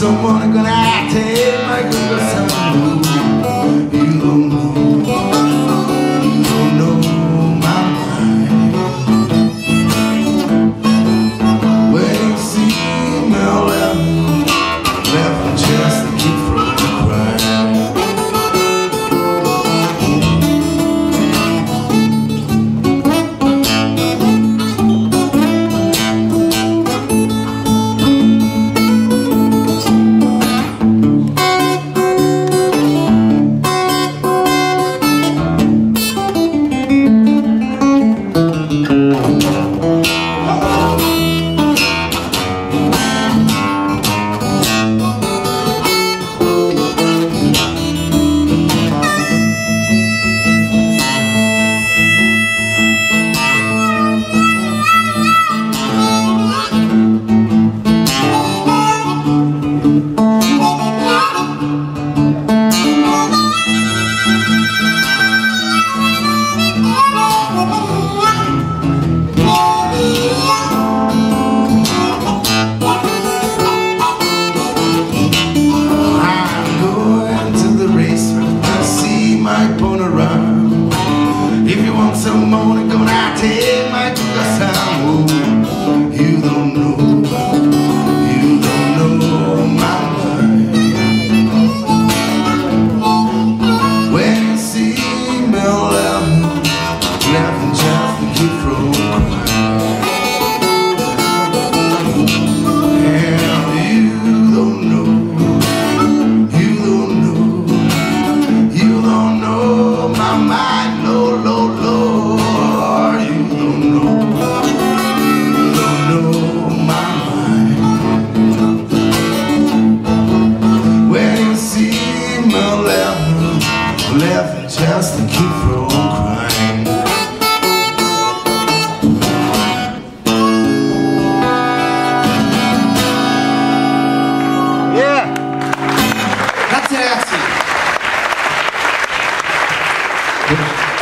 someone gonna take my good son. You don't know my mind. When you see me left just to keep from crying. If you want some money, gonna take my good time. Oh, you don't know my mind. When you see me laughing just to keep from crying. And you don't know my mind. Left just to keep from crying. Yeah! Grazie ragazzi!